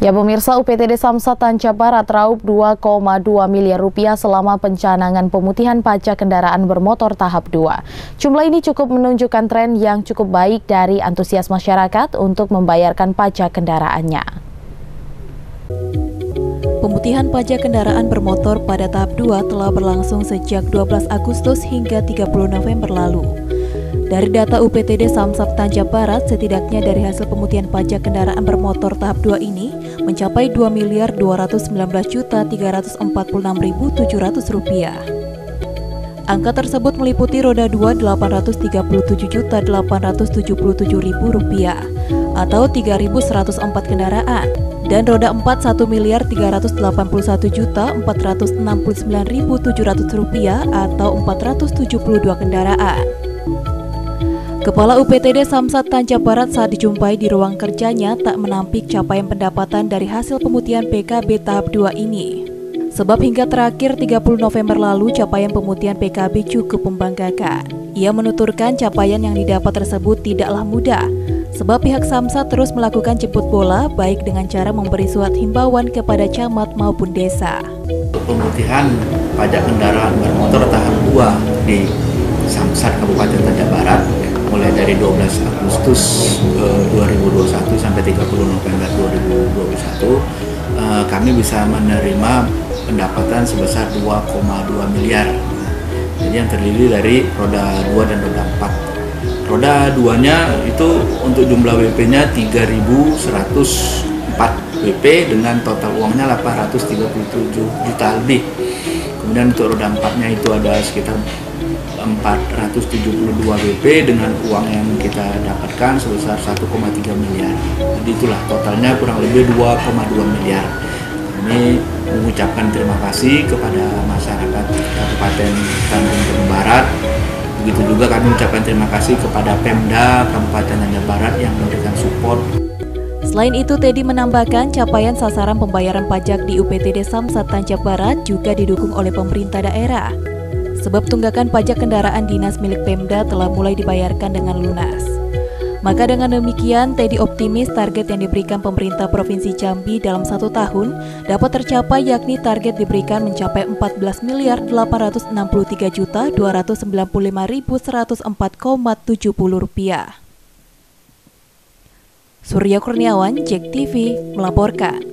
Ya pemirsa, UPTD Samsat Tanjab Barat raup 2,2 miliar rupiah selama pencanangan pemutihan pajak kendaraan bermotor tahap 2. Jumlah ini cukup menunjukkan tren yang cukup baik dari antusias masyarakat untuk membayarkan pajak kendaraannya. Pemutihan pajak kendaraan bermotor pada tahap 2 telah berlangsung sejak 12 Agustus hingga 30 November lalu. Dari data UPTD Samsat Tanjab Barat, setidaknya dari hasil pemutihan pajak kendaraan bermotor tahap 2 ini mencapai Rp2.219.346.700. Angka tersebut meliputi roda 2 Rp837.877.000 atau 3.104 kendaraan dan roda 4 Rp1.381.469.700 atau 472 kendaraan. Kepala UPTD Samsat Tanjab Barat saat dijumpai di ruang kerjanya tak menampik capaian pendapatan dari hasil pemutihan PKB tahap 2 ini. Sebab hingga terakhir 30 November lalu capaian pemutihan PKB cukup membanggakan. Ia menuturkan capaian yang didapat tersebut tidaklah mudah, sebab pihak Samsat terus melakukan jemput bola baik dengan cara memberi surat himbauan kepada camat maupun desa. Pemutihan pajak kendaraan bermotor tahap 2 di Samsat Kabupaten Tanjab Barat mulai dari 12 Agustus 2021 sampai 30 November 2021 kami bisa menerima pendapatan sebesar 2,2 miliar. Jadi yang terdiri dari roda 2 dan roda 4. Roda 2-nya itu untuk jumlah WP-nya 3.104 WP dengan total uangnya 837 juta lebih. Kemudian untuk roda 4-nya itu ada sekitar 472 WP dengan uang yang kita dapatkan sebesar 1,3 miliar. Jadi itulah totalnya kurang lebih 2,2 miliar. Kami mengucapkan terima kasih kepada masyarakat Kabupaten Tanjab Barat. Begitu juga kami mengucapkan terima kasih kepada Pemda Kabupaten Tanjab Barat yang memberikan support. Selain itu, Teddy menambahkan capaian sasaran pembayaran pajak di UPTD Samsat Tanjab Barat juga didukung oleh pemerintah daerah. Sebab tunggakan pajak kendaraan dinas milik Pemda telah mulai dibayarkan dengan lunas. Maka dengan demikian, Teddy optimis target yang diberikan pemerintah Provinsi Jambi dalam 1 tahun dapat tercapai, yakni target diberikan mencapai Rp14.295.104,70. Surya Kurniawan, JEK TV, melaporkan.